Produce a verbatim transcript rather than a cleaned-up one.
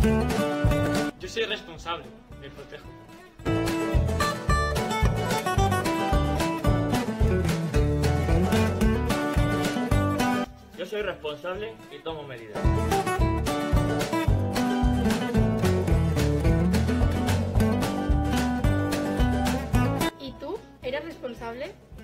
Yo soy responsable, me protejo. Yo soy responsable y tomo medidas. ¿Y tú? ¿Eres responsable?